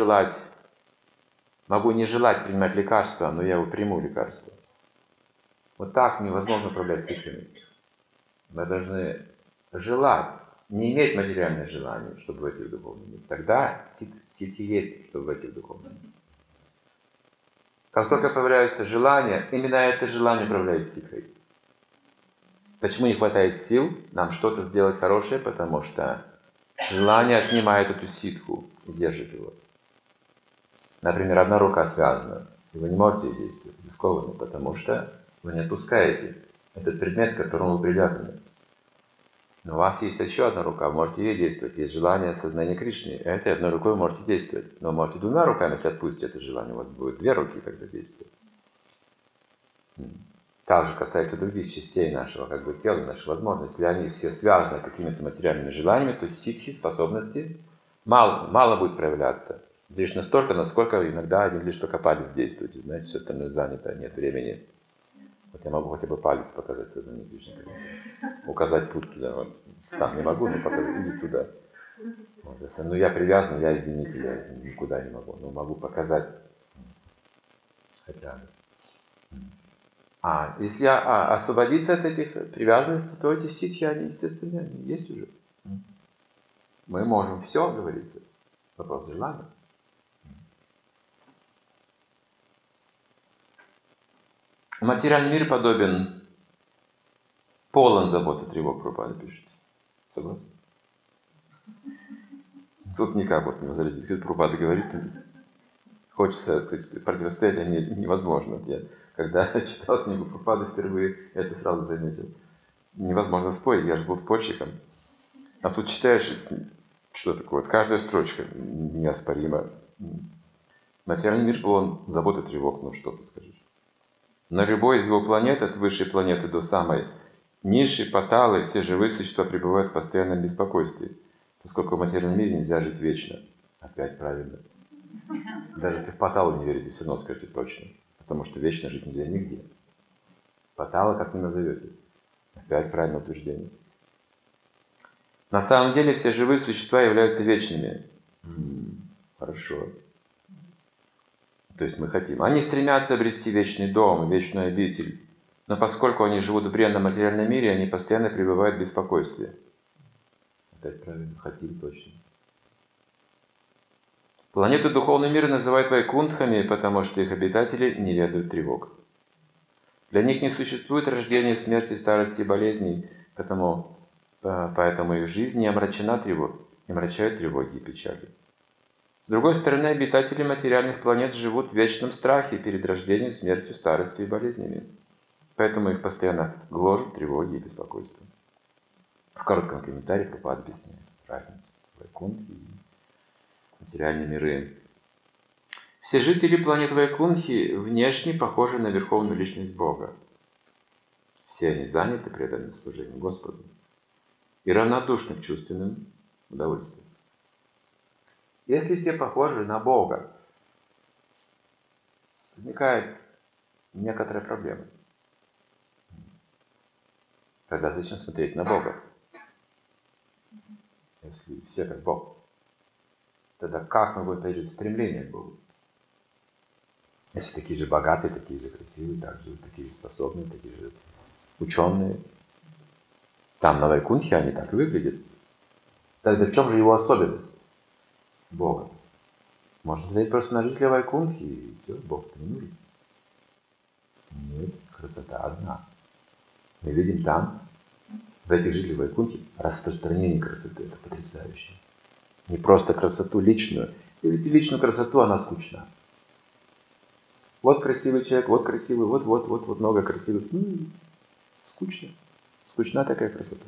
Speaker 1: не желать принимать лекарства, но я его приму лекарство. Вот так невозможно управлять ситхами. Мы должны желать, не иметь материальных желаний, чтобы войти в духовный мир. Тогда ситхи есть, чтобы войти в духовный мир. Как только появляются желания, именно это желание управляет ситхой. Почему не хватает сил нам что-то сделать хорошее? Потому что желание отнимает эту ситху и держит его. Например, одна рука связана, и вы не можете действовать, вы скованы, потому что вы не отпускаете этот предмет, к которому вы привязаны. Но у вас есть еще одна рука, вы можете ей действовать. Есть желание сознания Кришны. Этой одной рукой вы можете действовать. Но можете двумя руками, если отпустите это желание, у вас будет две руки тогда действовать. также касается других частей нашего как бы тела, наших возможностей. Если они все связаны какими-то материальными желаниями, то ситхи, способности, мало будет проявляться. Лишь настолько, насколько иногда один лишь только палец действует. И, знаете, все остальное занято, нет времени. Вот я могу хотя бы палец показать сознанию Кришны. Указать путь туда. Вот. Сам не могу, но показать иди туда. Вот. Ну я привязан, я, извините, я никуда не могу. Но могу показать хотя бы. Если освободиться от этих привязанностей, то эти ситхи, они, естественно, они есть уже. Мы можем все, говорится. Вопрос желания. Материальный мир подобен, полон забот и тревог, Прабхупада пишет. Согласен? Тут никак вот не возразить. Когда Прабхупада говорит, хочется противостоять, а невозможно. Вот я, когда читал книгу Прабхупады впервые, это сразу заметил. Невозможно спорить, я же был спорщиком. А тут читаешь, что такое? Вот каждая строчка неоспорима. Материальный мир полон забот и тревог, ну что ты скажешь. На любой из его планет, от высшей планеты до самой низшей, паталы, все живые существа пребывают в постоянном беспокойстве, поскольку в материальном мире нельзя жить вечно. Опять правильно. Даже если в паталу не верите, все равно скажете точно. Потому что вечно жить нельзя нигде. Патала как ни назовете. Опять правильное утверждение. На самом деле все живые существа являются вечными. Хорошо. То есть мы хотим. Они стремятся обрести вечный дом, вечную обитель. Но поскольку они живут в бренном материальном мире, они постоянно пребывают в беспокойстве. Опять правильно. Хотим точно. Планету духовного мира называют вайкунтхами, потому что их обитатели не ведают тревог. Для них не существует рождения, смерти, старости и болезней, поэтому их жизнь не омрачена не омрачают тревоги и печали. С другой стороны, обитатели материальных планет живут в вечном страхе перед рождением, смертью, старостью и болезнями. Поэтому их постоянно гложут тревоги и беспокойство. В коротком комментарии Прабхупада объясняет разницу вайкунтхи и материальные миры. Все жители планет Вайкунтхи внешне похожи на Верховную Личность Бога. Все они заняты преданным служением Господу и равнодушны к чувственным удовольствиям. Если все похожи на Бога, возникает некоторая проблема. Тогда зачем смотреть на Бога? Если все как Бог. Тогда как мы будем пережить стремление к Богу? Если такие же богатые, такие же красивые, такие же способные, такие же ученые. Там на Вайкунтхе они так и выглядят. Тогда в чем же его особенность? Бога. Можно взять просто на жителя Вайкунтхи, и все, Бог-то не нужен. Нет, красота одна. Мы видим там, в этих жителях Вайкунтхи, распространение красоты. Это потрясающе. Не просто красоту личную. Если видите личную красоту, она скучна. Вот красивый человек, вот красивый, вот много красивых. Скучно. Скучна такая красота.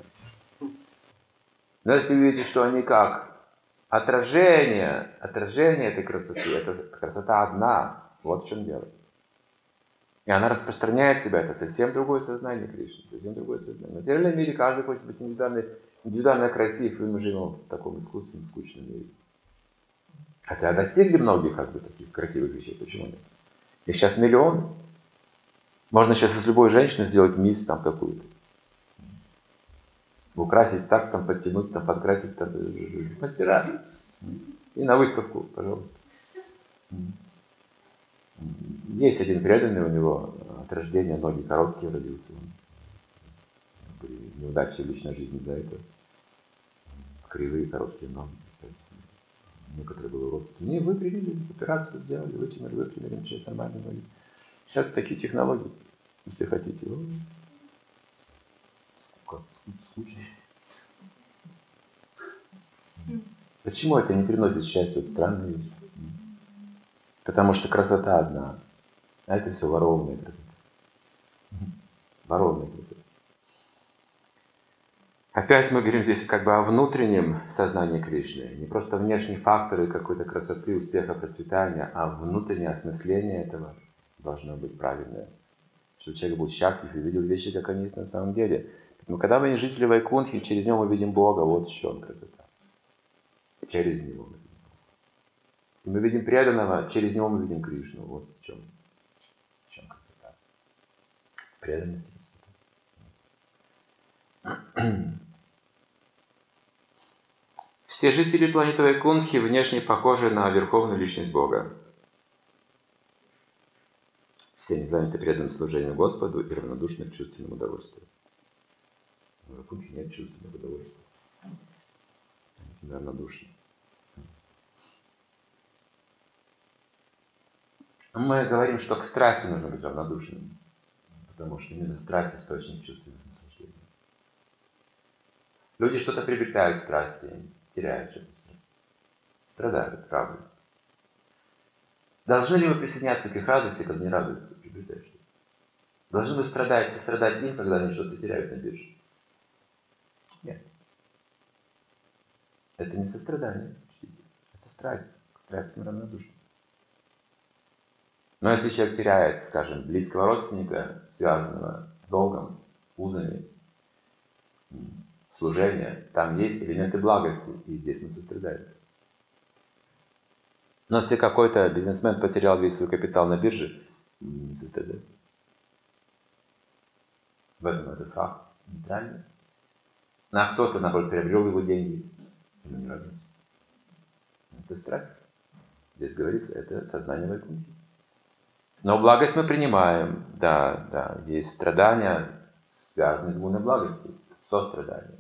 Speaker 1: Но если вы видите, что они как отражение этой красоты, это красота одна, вот в чем дело. И она распространяет себя, это совсем другое сознание Кришны, совсем другое сознание. В материальном мире каждый хочет быть индивидуально красив, и мы живем в таком искусственном, скучном мире. Хотя достигли многих таких красивых вещей, почему нет? Их сейчас миллионы. Можно сейчас из любой женщины сделать мисс там какую-то. Украсить так, там, подтянуть, там, подкрасить, там, мастера. И на выставку, пожалуйста. Есть один преданный, у него от рождения ноги короткие родился. Были неудачи в личной жизни за это. Кривые, короткие ноги. Некоторые были родственники. Не, вы приняли, операцию сделали, выпрямили, начали нормальные ноги. Сейчас такие технологии, если хотите. Скучно. Почему это не приносит счастья? Вот странная вещь. Потому что красота одна. А это все ворованная красота. Ворованная красота. Опять мы говорим здесь как бы о внутреннем сознании Кришны. Не просто внешние факторы какой-то красоты, успеха, процветания, а внутреннее осмысление этого должно быть правильное. Чтобы человек был счастлив и видел вещи, как они есть на самом деле. Поэтому, когда мы жители Вайкунтхи, через него мы видим Бога, вот в чем красота. Через него мы видим Бога. Если мы видим преданного, через него мы видим Кришну. Вот в чем красота. Преданность и красота. Все жители планеты Вайкунтхи внешне похожи на Верховную Личность Бога. Все они заняты преданным служению Господу и равнодушны к чувственному удовольствию. В Вайкунтхе нет чувственного удовольствия. Они равнодушны. Мы говорим, что к страсти нужно быть равнодушным, потому что именно страсть — источник чувственных наслаждений. Люди что-то приобретают в страсти, теряют что-то в страсти. Страдают, правда. Должны ли мы присоединяться к их радости, когда не радуются, приобретают что-то? Должны мы сострадать им, когда они что-то теряют на бирже? Нет. Это не сострадание, это страсть. К страсти мы равнодушны. Но если человек теряет, скажем, близкого родственника, связанного долгом, узами, служения, там есть элементы благости, и здесь мы сострадаем. Но если какой-то бизнесмен потерял весь свой капитал на бирже, не сострадает. В этом это факт нейтральный. А кто-то, наоборот, приобрел его деньги, ему не радуется. Это страсть. Здесь говорится, это сознание Вайкунтхи. Но благость мы принимаем. Да, есть страдания, связанные с гуной благости, сострадание.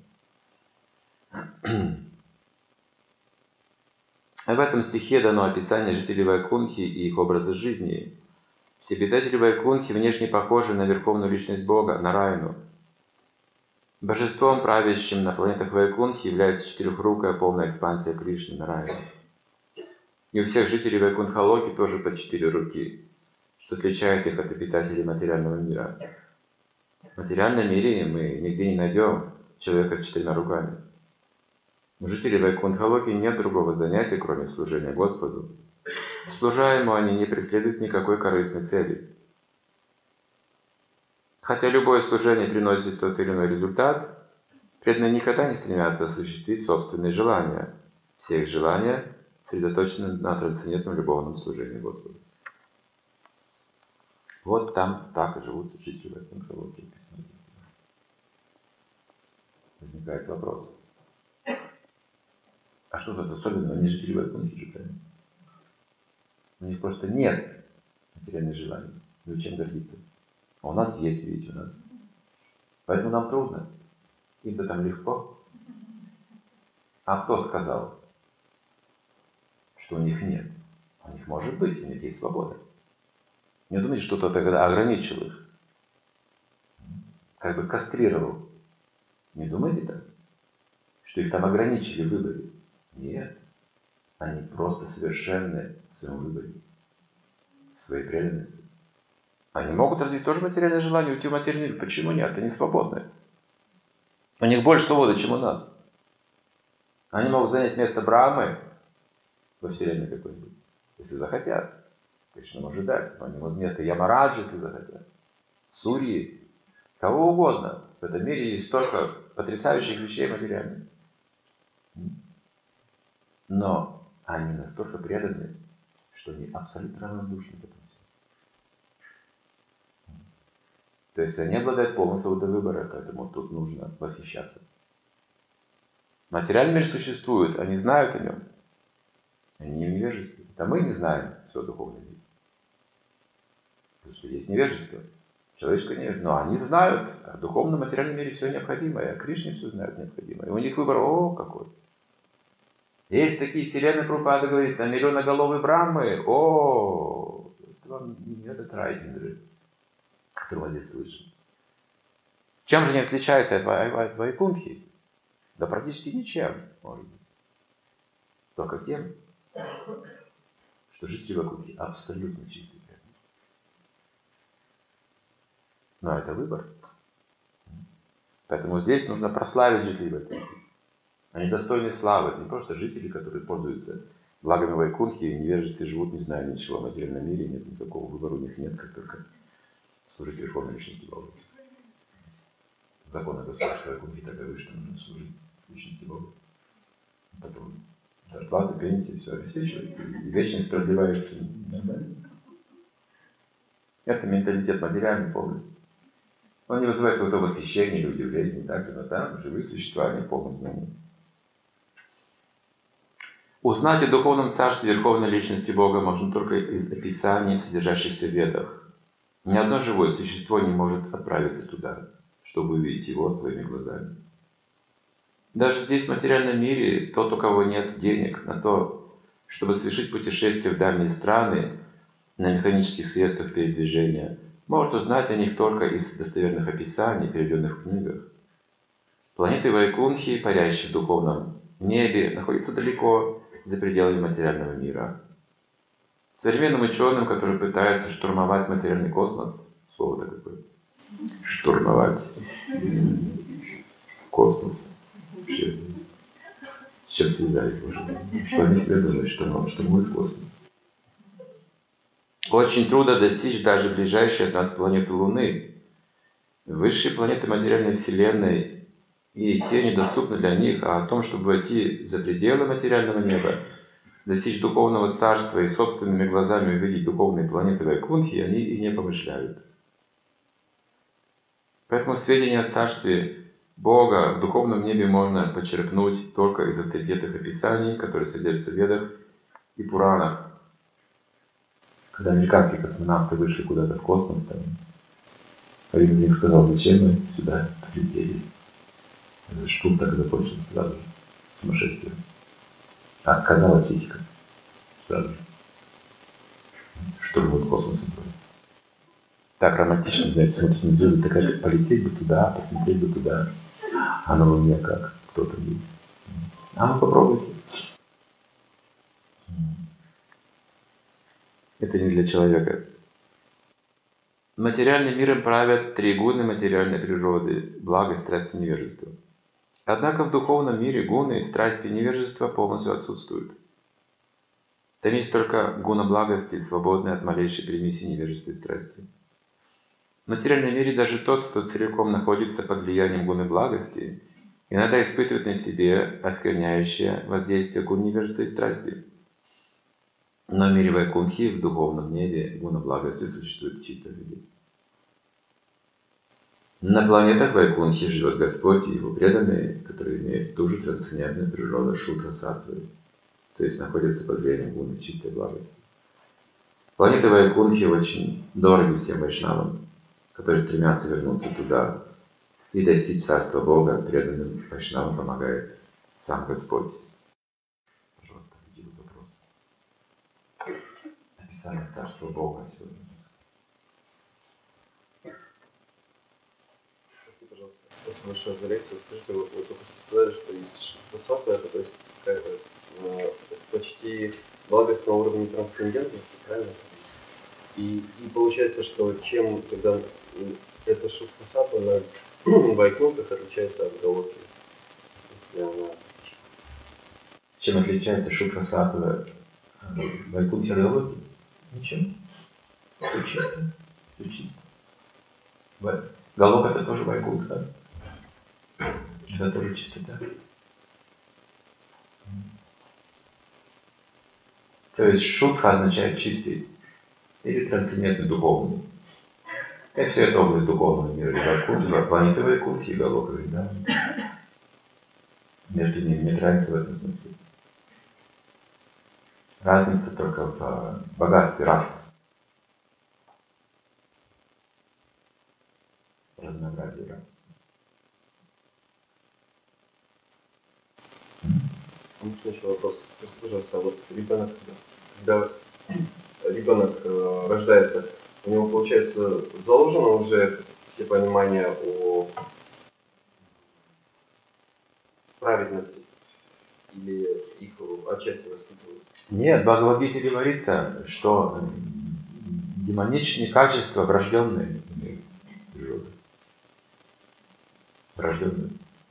Speaker 1: В этом стихе дано описание жителей Вайкунтхи и их образа жизни. Все обитатели Вайкунтхи внешне похожи на Верховную Личность Бога, Нараяну. Божеством, правящим на планетах Вайкунтхи, является четырехрукая полная экспансия Кришны, Нараяна. И у всех жителей Вайкунтха-локи тоже по 4 руки, что отличает их от обитателей материального мира. В материальном мире мы нигде не найдем человека с 4 руками. У жителей Вайкунтха-локи нет другого занятия, кроме служения Господу. Служа Ему, они не преследуют никакой корыстной цели. Хотя любое служение приносит тот или иной результат, преданные никогда не стремятся осуществить собственные желания. Все их желания сосредоточены на трансцендентном любовном служении Господу. Вот там так и живут жители Вайкунтха-локи. Возникает вопрос. А что тут особенного? Они жители Вайкунтхи же, правильно? У них просто нет материальных желаний. Ну и чем гордиться? А у нас есть, видите, у нас. Поэтому нам трудно. Им-то там легко. А кто сказал, что у них нет? У них может быть, у них есть свобода. Не думайте, что кто-то тогда ограничил их. Как бы кастрировал. Не думайте так, что их там ограничили в выборе. Нет. Они просто совершенны в своем выборе, в своей преданности. Они могут развить тоже материальное желание, уйти в материальный мир. Почему нет? Они свободны. У них больше свободы, чем у нас. Они могут занять место Брахмы во Вселенной какой-нибудь, если захотят. Конечно, может дать. Но они могут место Ямараджи, если захотят. Сурьи. Кого угодно. В этом мире есть столько потрясающих вещей материальных. Но они настолько преданы, что они абсолютно равнодушны к этому. То есть они обладают полной свободой выбора, поэтому тут нужно восхищаться. Материальный мир существует, они знают о нем. Они не невежественны. А мы не знаем все о духовном мире. Потому что есть невежество. Человеческое невежество. Но они знают о духовном материальном мире все необходимое. О Кришне все знают необходимое. И у них выбор, какой. Есть такие вселенные, Прабхупада говорит, на миллионоголовые Брахмы, это вам не этот рай Индры, который мы здесь слышим. Чем же они отличаются от Вайкунтхи? Да практически ничем, может быть. Только тем, что жители Вайкунтхи абсолютно чистые. Но это выбор. Поэтому здесь нужно прославить жителей Вайкунтхи. Они достойны славы. Это не просто жители, которые пользуются благами Вайкунтхи, и невежественные живут, не зная ничего о материальном мире, нет никакого выбора у них нет, как только служить Верховной Личности Бога. Законы государства Вайкунтхи таковы, что нужно служить Личности Бога. Потом зарплата, пенсия, все обеспечивается. И вечность продлевается нормально. Это менталитет материальный полностью. Он не вызывает какого-то восхищения или удивления, так ли, но там живые существа, они полны знаний. Узнать о духовном царстве Верховной Личности Бога можно только из описаний, содержащихся в Ведах. Ни одно живое существо не может отправиться туда, чтобы увидеть его своими глазами. Даже здесь, в материальном мире, тот, у кого нет денег на то, чтобы совершить путешествие в дальние страны на механических средствах передвижения, может узнать о них только из достоверных описаний, переведенных в книгах. Планеты Вайкунтхи, парящие в духовном небе, находятся далеко за пределами материального мира. Современным ученым, которые пытаются штурмовать материальный космос, слово-то какое? Штурмовать космос. Сейчас связали уже. Что они себе думают, что штурмует космос? Очень трудно достичь даже ближайшей от нас планеты Луны. Высшие планеты материальной Вселенной и те недоступны для них, а о том, чтобы войти за пределы материального неба, достичь духовного царства и собственными глазами увидеть духовные планеты Вайкунтхи, они и не помышляют. Поэтому сведения о царстве Бога в духовном небе можно почерпнуть только из авторитетных описаний, которые содержатся в Ведах и Пуранах. Когда американские космонавты вышли куда-то в космос, там, один из них сказал, зачем мы сюда прилетели. Этот штурм так и закончился сразу же, сумасшествие. Отказала психика сразу же. Штурмует космос. Так романтично, знаете, смотреть на звезды, такая, полететь бы туда, посмотреть бы туда. А на Луне как? Кто там есть? А ну попробуйте. Это не для человека. Материальным миром правят три гуны материальной природы – благо, страсть и невежество. Однако в духовном мире гуны, страсти и невежество полностью отсутствуют. Там есть только гуна благости, свободная от малейшей примеси невежества и страсти. В материальном мире даже тот, кто целиком находится под влиянием гуны благости, иногда испытывает на себе оскверняющее воздействие гун невежества и страсти. Но в мире Вайкунтхи, в духовном небе, гуна благости существует в чистом виде. На планетах Вайкунтхи живет Господь и Его преданные, которые имеют ту же трансцендентную природу Шудха-саттвы, то есть находятся под влиянием гуны чистой благости. Планеты Вайкунтхи очень дороги всем вайшнавам, которые стремятся вернуться туда и достичь царства Бога. Преданным вайшнавам помогает сам Господь. Пожалуйста, какие вопросы? Описание царства Бога сегодня.
Speaker 3: Пожалуйста. Спасибо большое за лекцию. Скажите, вы только что сказали, что есть шудха-саттва, это то есть какая-то почти благость на уровне трансцендентности, правильно? И получается, что чем, когда эта шудха-саттва на Вайкунтхах отличается от Галоки? Если она...
Speaker 1: Чем отличается шудха-саттва Вайкунтхи от Галоки? Ничем. Все чисто. Все чисто. Галока — это тоже Вайкунтха. Это тоже чистота. То есть шудха означает чистый или трансцендентный духовный. И все это область духовного мира. Вайкунтха, планеты Вайкунтхи и Галока. Да? Между ними нет разницы в этом смысле. Разница только в богатстве рас. Разнообразие рас.
Speaker 3: Можно еще вопрос? Скажите, пожалуйста, вот ребенок, когда ребенок рождается, у него, получается, заложено уже все понимания о праведности или их отчасти воспитывают?
Speaker 1: Нет, в Бхагавад-гите говорится, что демоничные качества врожденные имеют природу. Врожденные.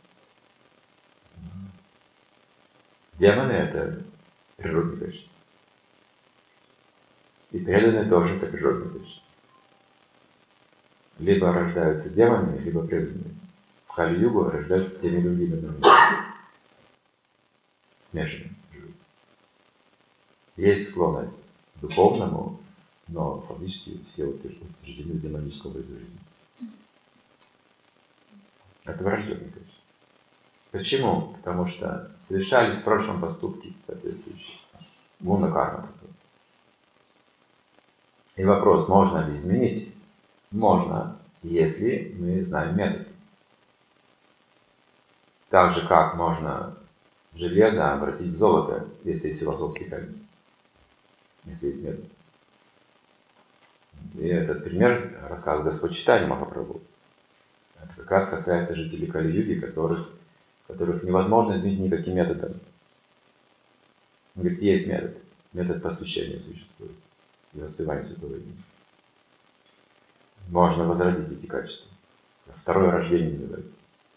Speaker 1: Демоны — это природные качества. И преданные тоже это природные качества. Либо рождаются демонами, либо преданными. В Кали-югу рождаются теми и другими народами. Смешанными. Есть склонность к духовному, но фактически все утверждены в демоническом образе жизни. Это врожденный, конечно. Почему? Потому что совершались в прошлом поступки соответствующие. Гуна-карма такое. И вопрос, можно ли изменить? Можно, если мы знаем метод. Так же, как можно железо обратить в золото, если есть философский камень. Если есть метод. И этот пример рассказывает Господь Чайтанья Махапрабху. Это как раз касается жителей Кали-юги, которых невозможно изменить никаким методом. Он говорит, есть метод. Метод посвящения существует. И воспевания святого имени. Можно возродить эти качества. Второе рождение называется.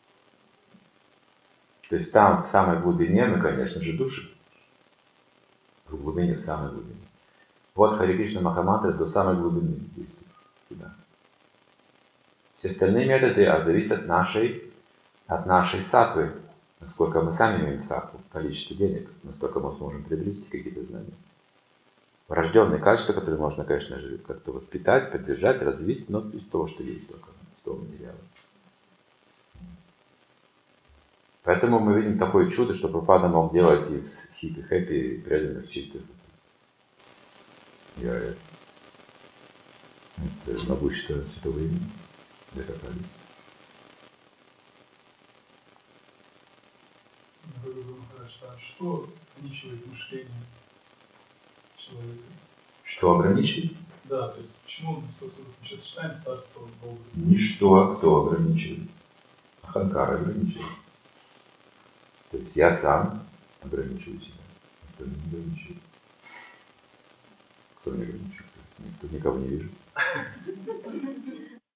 Speaker 1: То есть там, в самой глубине, мы, конечно же, души. В глубине, в самой глубине. Вот Харе Кришна Махамантра до самой глубины действует. Сюда. Все остальные методы зависят от нашей сатвы. Насколько мы сами имеем сатву, количество денег, настолько мы сможем приобрести какие-то знания. Врожденные качества, которые можно, конечно же, как-то воспитать, поддержать, развить, но из того, что есть только, из того материала. Поэтому мы видим такое чудо, что Прабхупада мог делать из хиппи-хэппи преданных чистых. Это могущество святого имени. Это правда.
Speaker 2: Что ограничивает мышление человека?
Speaker 1: Что ограничивает?
Speaker 2: Да, то есть почему мы сейчас читаем царство Бога?
Speaker 1: Ничто, а кто ограничивает? Аханкара ограничивает. То есть я сам ограничиваю себя. Никто не ограничивает. Кто не ограничивает? Никто никого не видит.